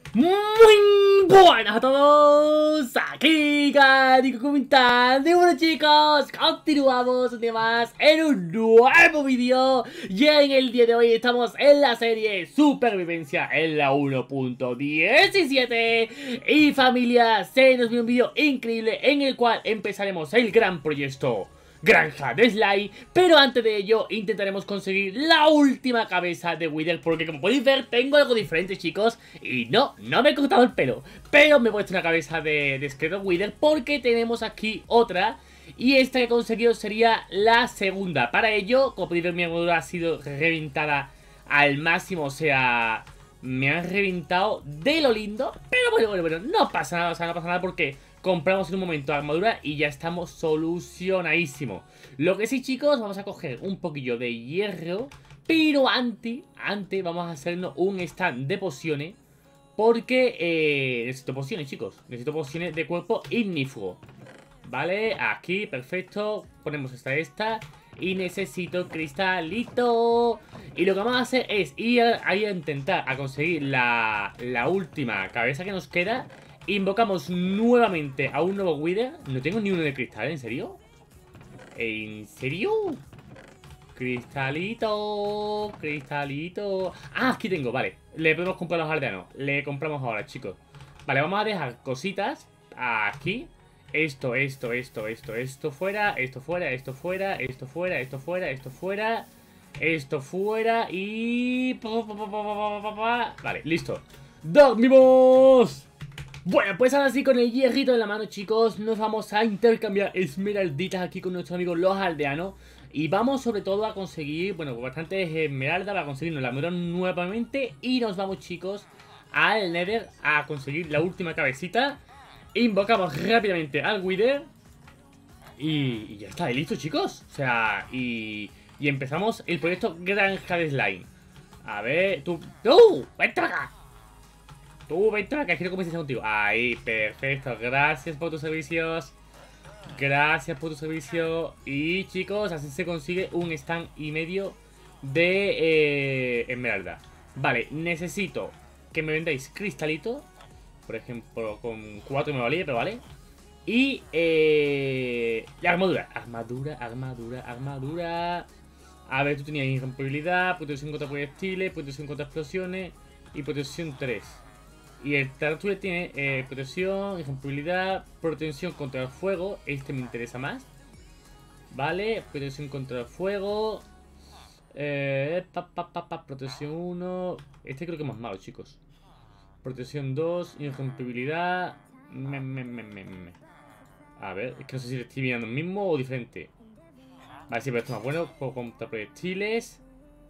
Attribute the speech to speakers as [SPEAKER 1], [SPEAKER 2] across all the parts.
[SPEAKER 1] Muy buenas a todos, aquí Carico comentando. Y bueno chicos, continuamos un día más en un nuevo vídeo. Y en el día de hoy estamos en la serie Supervivencia en la 1.17. Y familia, se nos viene un vídeo increíble en el cual empezaremos el gran proyecto Granja de Sly, pero antes de ello intentaremos conseguir la última cabeza de Wither, porque como podéis ver tengo algo diferente chicos, y no me he cortado el pelo, pero me he puesto una cabeza de Skeleton Wither porque tenemos aquí otra, y esta que he conseguido sería la segunda. Para ello, como podéis ver, mi armadura ha sido reventada al máximo, o sea, me han reventado de lo lindo, pero bueno, no pasa nada, o sea, no pasa nada porque compramos en un momento armadura y ya estamos solucionadísimo. Lo que sí, chicos, vamos a coger un poquillo de hierro, pero antes vamos a hacernos un stand de pociones, porque necesito pociones, chicos. Necesito pociones de cuerpo ignífugo. Vale, aquí, perfecto. Ponemos esta. Y necesito cristalito. Y lo que vamos a hacer es ir ahí a intentar a conseguir la última cabeza que nos queda. Invocamos nuevamente a un nuevo Wither. No tengo ni uno de cristal, ¿en serio? ¿En serio? Cristalito. Ah, aquí tengo, vale. Le podemos comprar los aldeanos. Le compramos ahora, chicos. Vale, vamos a dejar cositas aquí. Esto fuera, esto fuera y... Vale, listo. ¡Dormimos! Bueno, pues ahora sí, con el hierrito en la mano, chicos, nos vamos a intercambiar esmeralditas aquí con nuestros amigos los aldeanos. Y vamos sobre todo a conseguir, bueno, bastantes esmeraldas para conseguirnos la armadura nuevamente. Y nos vamos, chicos, al Nether a conseguir la última cabecita. Invocamos rápidamente al Wither. Y ya está, y listo, chicos. O sea, y empezamos el proyecto Granja de Slime. A ver, tú... ¡tú! ¡Vente acá! Tú, vente acá, quiero conversar contigo. Ahí, perfecto, gracias por tus servicios. Gracias por tu servicio. Y chicos, así se consigue un stand y medio de esmeralda. Vale, necesito que me vendáis cristalito. Por ejemplo, con 4 me valía, pero vale. Y la armadura. Armadura. A ver, tú tenías irrompibilidad, protección contra proyectiles, protección contra explosiones y protección 3. Y el Tarantula tiene protección, irrompibilidad, protección contra el fuego. Este me interesa más. Vale, protección contra el fuego. Protección 1. Este creo que es más malo, chicos. Protección 2, irrompibilidad. A ver, es que no sé si le estoy mirando el mismo o diferente. Vale, sí, pero esto es más bueno. Contra proyectiles.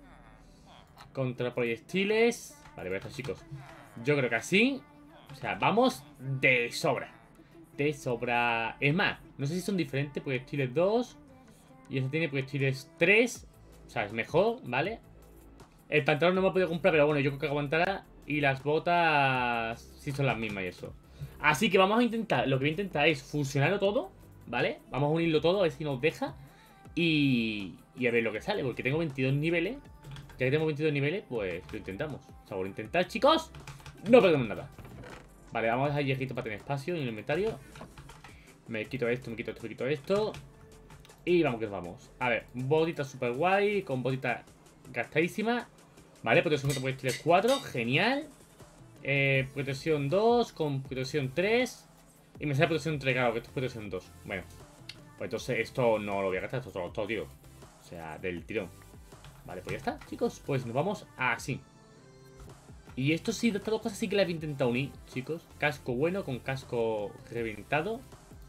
[SPEAKER 1] Vale, pero esto, chicos, yo creo que así, o sea, vamos de sobra. Es más, no sé si son diferentes. Proyectiles 2 y este tiene proyectiles 3. O sea, es mejor, ¿vale? El pantalón no me he podido comprar, pero bueno, yo creo que aguantará. Y las botas sí son las mismas y eso. Así que vamos a intentar, lo que voy a intentar es fusionarlo todo, ¿vale? Vamos a unirlo todo, a ver si nos deja. Y a ver lo que sale, porque tengo 22 niveles. Ya que tengo 22 niveles, pues lo intentamos. O sea, por intentar, chicos, no perdemos nada. Vale, vamos a dejar hierrito para tener espacio en el inventario. Me quito esto, me quito esto. Y vamos que vamos. A ver, botita super guay, con botita gastadísima. Vale, protección contra proyectiles 4, genial. Protección 2 con protección 3. Y me sale protección 3, claro, que esto es protección 2. Bueno, pues entonces esto no lo voy a gastar, esto es todo, tío. O sea, del tirón. Vale, pues ya está, chicos. Pues nos vamos así. Y esto sí, de estas dos cosas sí que las he intentado unir, chicos. Casco bueno con casco reventado.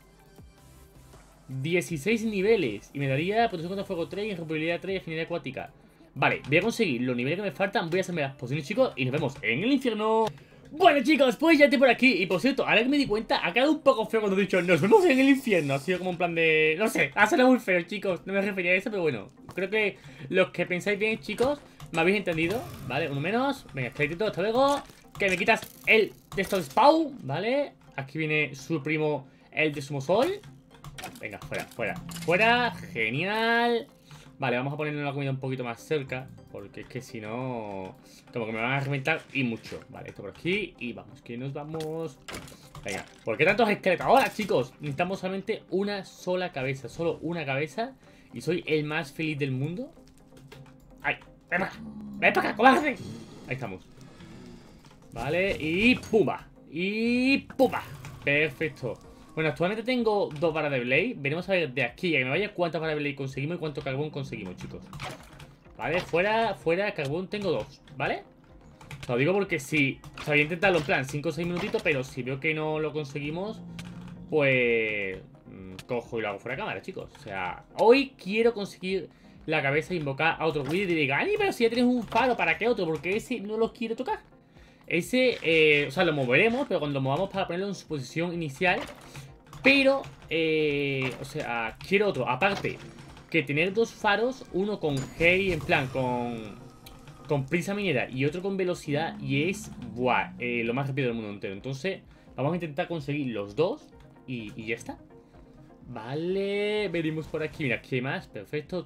[SPEAKER 1] 16 niveles. Y me daría protección contra fuego 3, irrompibilidad 3 y afinidad acuática. Vale, voy a conseguir los niveles que me faltan. Voy a hacerme las pociones, chicos, y nos vemos en el infierno. Bueno, chicos, pues ya estoy por aquí. Y por cierto, ahora que me di cuenta, ha quedado un poco feo cuando he dicho nos vemos en el infierno. Ha sido como un plan de... no sé, ha sonado muy feo, chicos. No me refería a eso, pero bueno, creo que los que pensáis bien, chicos, me habéis entendido. Vale, uno menos. Venga, crédito, hasta luego. Que me quitas el de estos spawn, ¿vale? Aquí viene su primo, el de Sumo Sol. Venga, fuera. Genial. Vale, vamos a ponerle una comida un poquito más cerca, porque es que si no, como que me van a reventar y mucho. Vale, esto por aquí y vamos, que nos vamos. Venga, ¿por qué tantos esqueletos? Ahora, chicos, necesitamos solamente una sola cabeza, solo una cabeza. Y soy el más feliz del mundo. ¡Ay! ¡Ven para acá, cobarde! Ahí estamos. Vale, y ¡pumba! Y ¡pumba! Perfecto. Bueno, actualmente tengo 2 varas de Blade. Veremos a ver de aquí a que me vaya cuántas varas de Blade conseguimos y cuánto carbón conseguimos, chicos. Vale, fuera carbón tengo 2, ¿vale? Os lo digo porque si... O sea, voy a intentarlo en plan 5 o 6 minutitos, pero si veo que no lo conseguimos, pues... cojo y lo hago fuera de cámara, chicos. O sea, hoy quiero conseguir la cabeza e invocar a otro Wither y diga, Ani, pero si ya tienes un faro, ¿para qué otro? Porque ese no lo quiero tocar. Ese, o sea, lo moveremos, pero cuando lo movamos para ponerlo en su posición inicial. Pero, o sea, quiero otro. Aparte, que tener 2 faros, uno con G, en plan, con prisa minera y otro con velocidad. Y es, buah, lo más rápido del mundo entero. Entonces, vamos a intentar conseguir los 2 y ya está. Vale, venimos por aquí. Mira, aquí hay más, perfecto.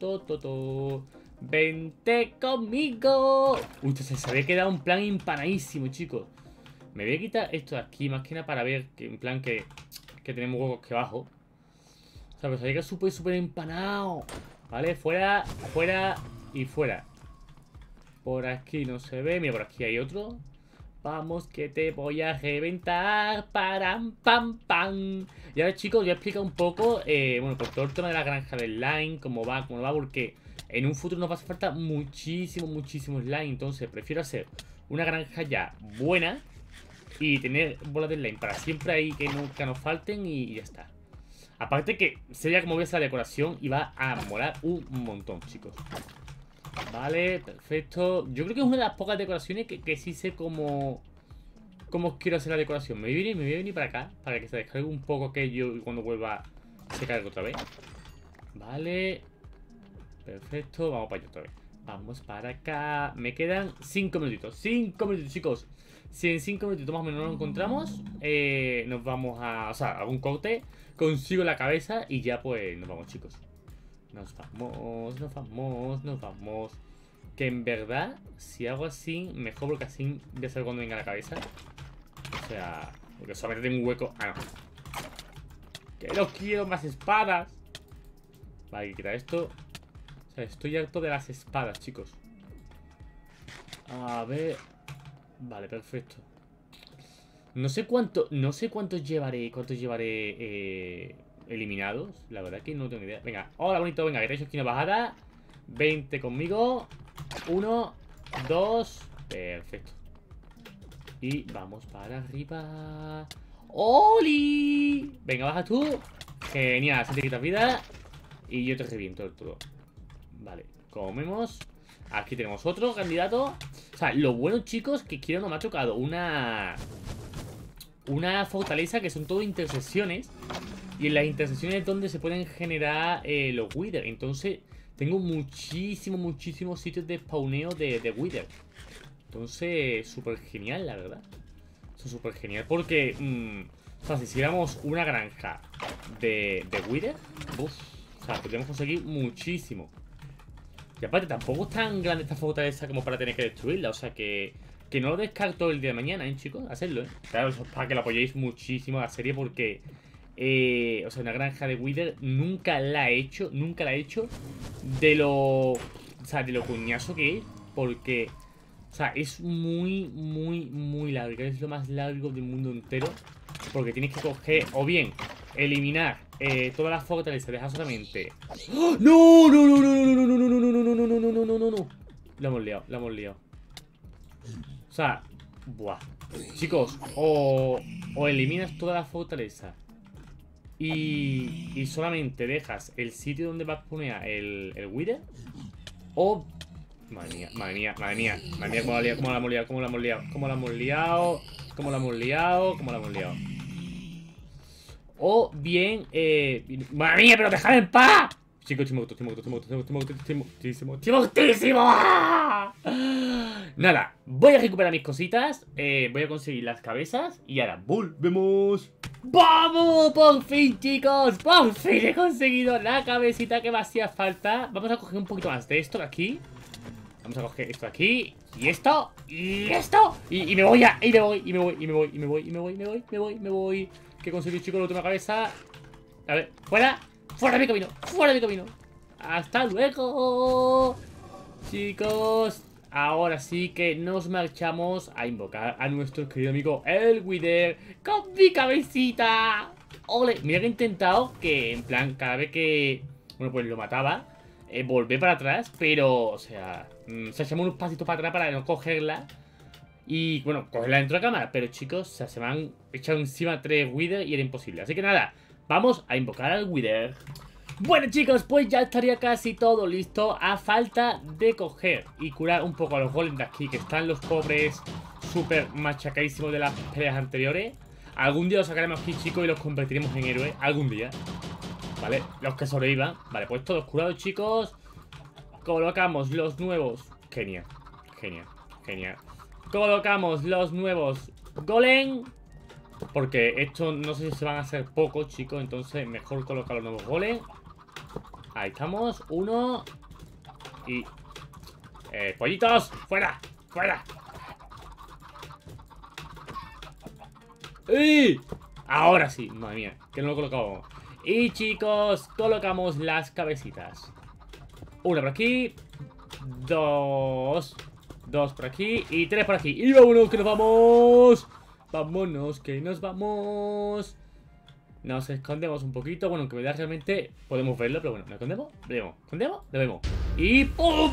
[SPEAKER 1] Vente conmigo. Uy, se había quedado un plan empanadísimo, chicos. Me voy a quitar esto de aquí, más que nada para ver que en plan que tenemos huevos que abajo. O sea, pues había que súper empanado. Vale, fuera, fuera y fuera. Por aquí no se ve. Mira, por aquí hay otro. Vamos que te voy a reventar. Param, pam, pam. Y ahora, chicos, voy a explicar un poco, bueno, por todo el tema de la granja del slime, cómo va, porque en un futuro nos va a hacer falta muchísimo slime. Entonces prefiero hacer una granja ya buena y tener bolas de slime para siempre ahí, que nunca nos falten y ya está. Aparte que sería como ves la decoración y va a molar un montón, chicos. Vale, perfecto. Yo creo que es una de las pocas decoraciones que sí sé cómo quiero hacer la decoración. Me voy a venir para acá, para que se descargue un poco aquello y cuando vuelva se cargue otra vez. Vale. Perfecto, vamos para allá otra vez. Vamos para acá. Me quedan 5 minutitos. 5 minutitos, chicos. Si en 5 minutitos más o menos nos encontramos, nos vamos a... O sea, hago un corte, consigo la cabeza y ya pues nos vamos, chicos. Nos vamos. Que en verdad, si hago así, mejor, porque así ya sé cuando venga la cabeza. O sea, porque solamente tengo un hueco. Ah, no. Que no quiero más espadas. Vale, hay que quitar esto. O sea, estoy harto de las espadas, chicos. A ver. Vale, perfecto. No sé cuántos llevaré. Eliminados. La verdad que no tengo ni idea. Venga, hola bonito, venga, que tenéis esquina bajada. 20 conmigo. 1, 2. Perfecto. Y vamos para arriba. ¡Oli! Venga, baja tú. Genial, se te quita vida. Y yo te reviento el todo. Vale, comemos. Aquí tenemos otro candidato. O sea, lo bueno, chicos, que quiero no me ha tocado una fortaleza que son todo intersecciones. Y en las intersecciones es donde se pueden generar los Wither. Entonces, tengo muchísimos sitios de spawneo de Wither. Entonces, súper genial, la verdad. Eso es súper genial porque, o sea, si hiciéramos una granja de Wither, o sea, podríamos conseguir muchísimo. Y aparte, tampoco es tan grande esta fortaleza como para tener que destruirla. O sea, que no lo descarto el día de mañana, chicos, hacerlo, Claro, eso es para que lo apoyéis muchísimo a la serie porque... o sea, una granja de Wither nunca la he hecho. De lo... O sea, de lo coñazo que es. Porque... O sea, es muy larga. Es lo más largo del mundo entero. Porque tienes que coger, o bien, eliminar todas las fortalezas. Dejar solamente... ¡Oh! ¡No! La hemos liado. O sea, buah. Chicos, o eliminas toda la fortaleza y solamente dejas el sitio donde vas a poner el Wither, o... Madre mía, cómo la hemos liado. O bien, madre mía, pero dejadme en paz. Chicos, estoy muertísimo. Nada, voy a recuperar mis cositas. Voy a conseguir las cabezas. Y ahora volvemos. ¡Vamos! ¡Por fin, chicos! ¡Por fin he conseguido la cabecita que me hacía falta! Vamos a coger un poquito más de esto de aquí. Vamos a coger esto de aquí. Y esto. Y esto. Y me voy ya. Y me voy. Y me voy. Y me voy. Y me voy. Y me voy. Y me voy. Me voy. Me voy. Que conseguí, chicos, la última cabeza. A ver. ¡Fuera! ¡Fuera de mi camino! ¡Fuera de mi camino! ¡Hasta luego! Chicos, ahora sí que nos marchamos a invocar a nuestro querido amigo el Wither con mi cabecita. ¡Ole! Mira que he intentado que, en plan, cada vez que, bueno, pues lo mataba, volver para atrás, pero, o sea, se echamos unos pasitos para atrás para no cogerla. Y, bueno, cogerla dentro de la cámara. Pero, chicos, o sea, se me han echado encima 3 Wither y era imposible. Así que nada, vamos a invocar al Wither. Bueno, chicos, pues ya estaría casi todo listo. A falta de coger y curar un poco a los golems de aquí, que están los pobres súper machacadísimos de las peleas anteriores. Algún día los sacaremos aquí, chicos, y los convertiremos en héroes. Algún día. Vale, los que sobrevivan. Vale, pues todos curados, chicos. Colocamos los nuevos. Genial, genial, genial. Colocamos los nuevos golem, porque estos no sé si se van a hacer pocos, chicos. Entonces mejor colocar los nuevos golem. Ahí estamos, uno. Y... pollitos, fuera, fuera. ¡Y! Ahora sí, madre mía, que no lo colocamos. Y chicos, colocamos las cabecitas. Una por aquí. Dos por aquí y 3 por aquí. Y vámonos, que nos vamos. Vámonos, que nos vamos. Nos escondemos un poquito. Bueno, aunque realmente podemos verlo, pero bueno, ¿nos escondemos? Lo vemos. ¿Escondemos? Lo vemos. Y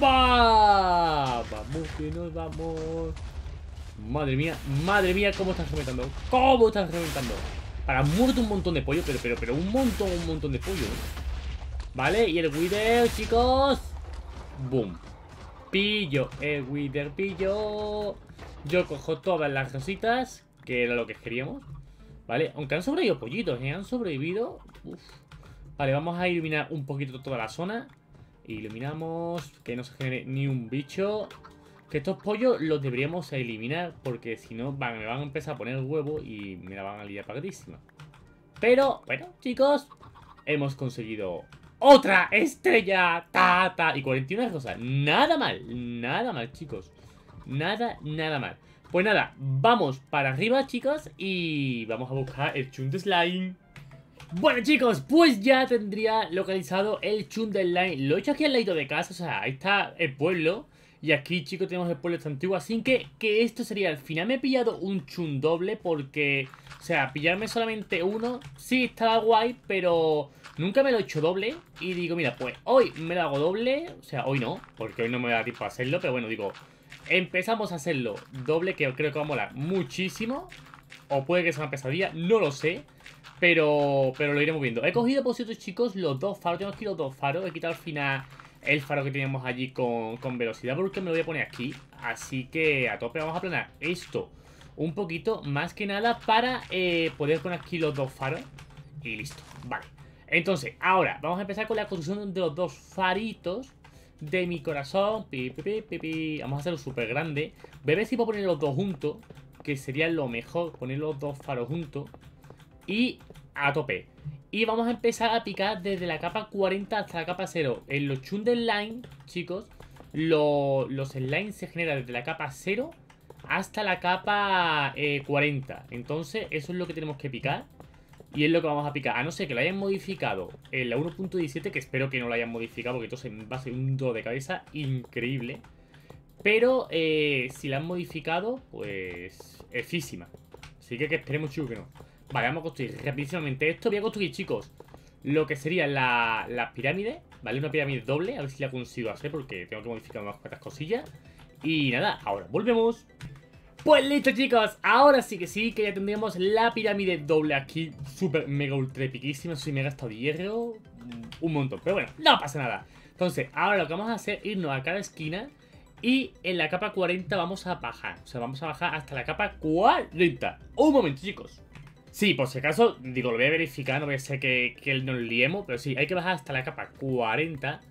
[SPEAKER 1] ¡pumba! Vamos, que nos vamos. Madre mía, cómo están reventando. ¿Cómo están reventando? Para muerto un montón de pollo, pero un montón de pollo. Vale, y el Wither, chicos. Boom. Pillo, el Wither pillo. Yo cojo todas las rositas, que era lo que queríamos. Vale, aunque han sobrevivido pollitos, han sobrevivido. Uf. Vale, vamos a iluminar un poquito toda la zona. Iluminamos, que no se genere ni un bicho. Que estos pollos los deberíamos eliminar, porque si no me van a empezar a poner huevo y me la van a liar pagadísima. Pero, bueno, chicos, hemos conseguido otra estrella. Y 41 rosas. Nada mal, chicos. Nada mal. Pues nada, vamos para arriba, chicos, y vamos a buscar el Chun de Slime. Bueno, chicos, pues ya tendría localizado el Chun de Slime. Lo he hecho aquí al lado de casa, o sea, ahí está el pueblo. Y aquí, chicos, tenemos el pueblo este antiguo. Así que esto sería, al final me he pillado un Chun doble porque, o sea, pillarme solamente uno, sí, estaba guay, pero nunca me lo he hecho doble. Y digo, mira, pues hoy me lo hago doble. O sea, hoy no, porque hoy no me da tiempo a hacerlo. Pero bueno, digo, empezamos a hacerlo doble, que creo que va a molar muchísimo. O puede que sea una pesadilla, no lo sé. Pero lo iremos viendo. He cogido, por cierto, chicos, los 2 faros. Tengo aquí los 2 faros. He quitado al final el faro que teníamos allí con velocidad, porque me lo voy a poner aquí. Así que a tope vamos a planear esto un poquito, más que nada para poder poner aquí los 2 faros. Y listo, vale. Entonces, ahora vamos a empezar con la construcción de los 2 faritos de mi corazón. Vamos a hacerlo súper grande. Voy a ver si puedo poner los 2 juntos, que sería lo mejor, poner los 2 faros juntos. Y a tope. Y vamos a empezar a picar desde la capa 40 hasta la capa 0. En los Chun de Slime, chicos, los slime se generan desde la capa 0 hasta la capa 40. Entonces, eso es lo que tenemos que picar. Y es lo que vamos a picar. A no ser que lo hayan modificado en la 1.17, que espero que no lo hayan modificado, porque entonces va a ser un dolor de cabeza increíble. Pero si la han modificado, pues es físima. Así que esperemos, chicos, que no. Vale, vamos a construir rapidísimamente esto. Voy a construir, chicos, lo que sería la pirámide. Vale, una pirámide doble. A ver si la consigo hacer, porque tengo que modificar unas cuantas cosillas. Y nada, ahora volvemos. Pues listo, chicos, ahora sí, que ya tendríamos la pirámide doble aquí. Súper, mega, ultra epiquísima. Soy mega gastado de hierro. Un montón, pero bueno, no pasa nada. Entonces, ahora lo que vamos a hacer es irnos a cada esquina. Y en la capa 40 vamos a bajar. O sea, vamos a bajar hasta la capa 40. Un momento, chicos. Sí, por si acaso, digo, lo voy a verificar. No voy a ser que nos liemos, pero sí, hay que bajar hasta la capa 40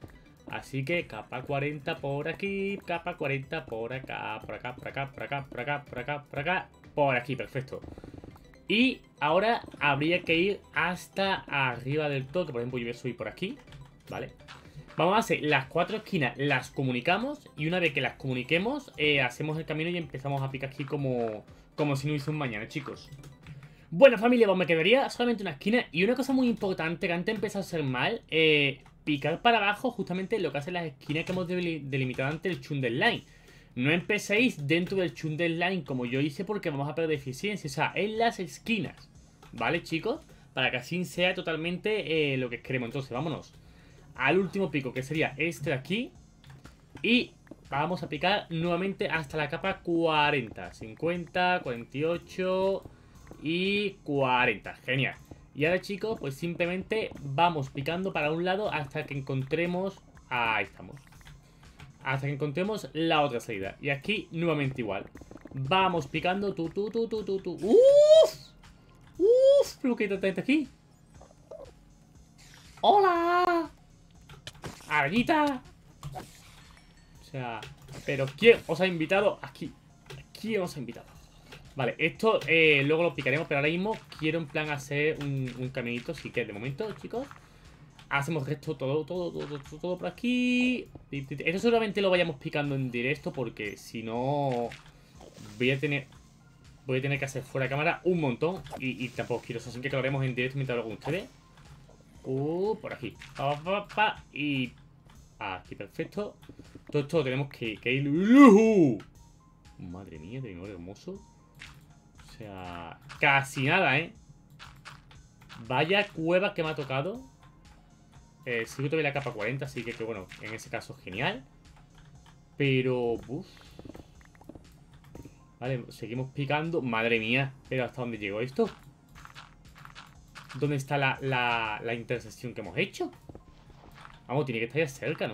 [SPEAKER 1] Así que capa 40 por aquí, capa 40 por acá, por acá, por acá, por acá, por acá, por acá, por acá, por aquí, perfecto. Y ahora habría que ir hasta arriba del todo, que por ejemplo yo voy a subir por aquí, ¿vale? Vamos a hacer las 4 esquinas, las comunicamos y una vez que las comuniquemos, hacemos el camino y empezamos a picar aquí como si no hubiese un mañana, chicos. Bueno, familia, pues me quedaría solamente una esquina y una cosa muy importante que antes empezó a ser mal, picar para abajo justamente lo que hacen las esquinas que hemos delimitado ante el Chundel Line. No empecéis dentro del Chundel Line como yo hice porque vamos a perder eficiencia, o sea, en las esquinas, ¿vale, chicos? Para que así sea totalmente lo que queremos. Entonces, vámonos al último pico, que sería este de aquí. Y vamos a picar nuevamente hasta la capa 40, 50, 48 y 40. Genial. Y ahora, chicos, pues simplemente vamos picando para un lado hasta que encontremos... Ahí estamos. Hasta que encontremos la otra salida. Y aquí nuevamente igual. Vamos picando. ¡Uf! ¡Uf! Pero que hay aquí. ¡Hola! ¡Arañita! O sea, pero ¿quién os ha invitado aquí? ¿Quién os ha invitado? Vale, esto luego lo picaremos, pero ahora mismo quiero en plan hacer un caminito. Así que de momento, chicos, hacemos esto todo por aquí. Esto seguramente lo vayamos picando en directo porque si no voy a tener que hacer fuera de cámara un montón. Y tampoco quiero eso, así que lo haremos en directo mientras hablo con ustedes. Por aquí. Y aquí, perfecto. Todo esto tenemos que ir. Madre mía, de mi amor hermoso. O sea, casi nada, ¿eh? Vaya cueva que me ha tocado. Sigo todavía la capa 40, así que bueno, en ese caso genial. Pero... Uf. Vale, seguimos picando. Madre mía, pero ¿hasta dónde llegó esto? ¿Dónde está la intersección que hemos hecho? Vamos, tiene que estar ya cerca, ¿no?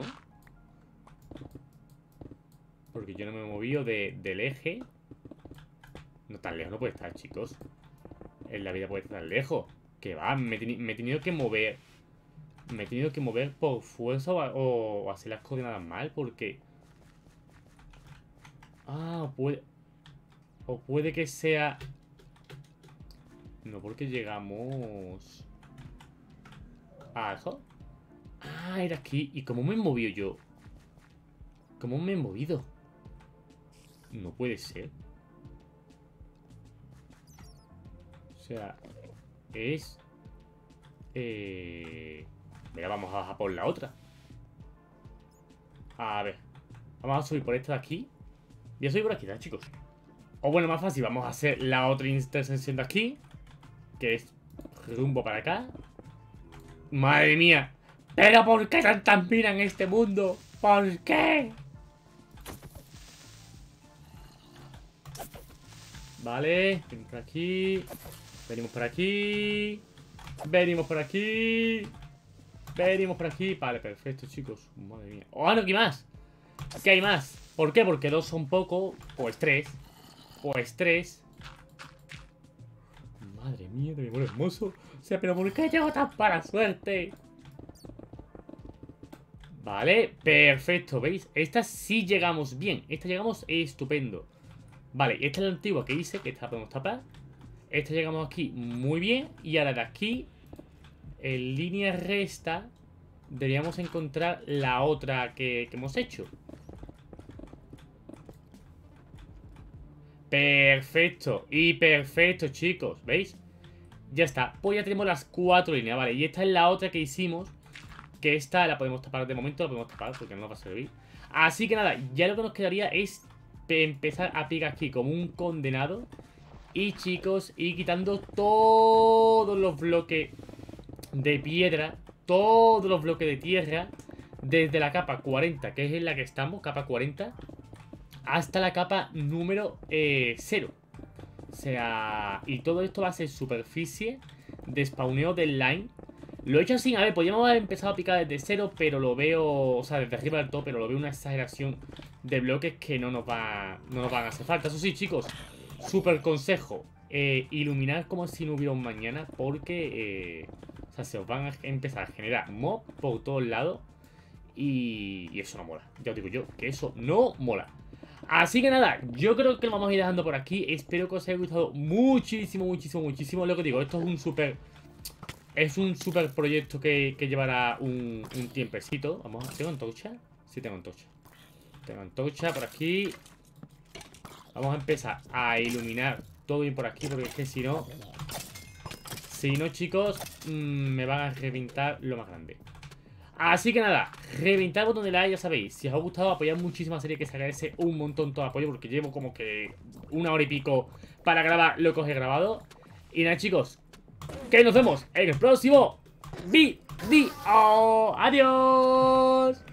[SPEAKER 1] Porque yo no me he movido del eje. No tan lejos no puede estar, chicos. En la vida puede estar lejos. Que va, me he tenido que mover. Me he tenido que mover por fuerza o hacer las coordenadas mal, porque... Ah, puede... O puede que sea... No, porque llegamos... ¿A eso? Ah, era aquí. ¿Y cómo me he movido yo? ¿Cómo me he movido? No puede ser. O sea, es... Mira, vamos a bajar por la otra. A ver. Vamos a subir por esta de aquí. Voy a subir por aquí, ¿verdad, chicos? O bueno, más fácil, vamos a hacer la otra intersección de aquí, que es rumbo para acá. ¡Madre mía! ¿Pero por qué tantas minas en este mundo? ¿Por qué? Vale, venimos por aquí. Venimos por aquí. Venimos por aquí. Venimos por aquí. Vale, perfecto, chicos. Madre mía. ¡Oh, no! ¿Qué más? ¿Qué hay más? ¿Por qué? Porque 2 son poco. Pues 3. Pues 3. Madre mía, de mi amor hermoso. O sea, pero ¿por qué llevo tan mala suerte? Vale, perfecto, ¿veis? Esta sí llegamos bien. Esta llegamos estupendo. Vale, esta es la antigua que hice, que esta la podemos tapar. Esta llegamos aquí muy bien. Y ahora de aquí, en línea recta, deberíamos encontrar la otra que hemos hecho. Perfecto, y perfecto, chicos, ¿veis? Ya está, pues ya tenemos las 4 líneas, vale. Y esta es la otra que hicimos, que esta la podemos tapar de momento, la podemos tapar porque no nos va a servir. Así que nada, ya lo que nos quedaría es empezar a picar aquí como un condenado. Y chicos, ir quitando todos los bloques de piedra, todos los bloques de tierra, desde la capa 40, que es en la que estamos, capa 40, hasta la capa número 0. O sea, y todo esto va a ser superficie de spawneo del line. Lo he hecho así, a ver, podríamos haber empezado a picar desde 0, pero lo veo, o sea, desde arriba del todo, pero lo veo una exageración de bloques que no nos van a hacer falta. Eso sí, chicos, super consejo, iluminar como si no hubiera un mañana, porque, o sea, se os van a empezar a generar mobs por todos lados. Y eso no mola. Ya os digo yo, que eso no mola. Así que nada, yo creo que lo vamos a ir dejando por aquí. Espero que os haya gustado muchísimo, muchísimo, muchísimo. Lo que digo, esto es un súper... Es un súper proyecto que llevará un tiempecito. Vamos a... ¿Tengo antorcha? Sí, tengo antorcha. Tengo antorcha por aquí. Vamos a empezar a iluminar todo bien por aquí, porque es que si no... Si no, chicos, me van a reventar lo más grande. Así que nada, reventar el botón de like, ya sabéis. Si os ha gustado, apoyad muchísima serie, que se agradece un montón todo el apoyo, porque llevo como que 1 hora y pico para grabar lo que os he grabado. Y nada, chicos, que nos vemos en el próximo vídeo. ¡Adiós!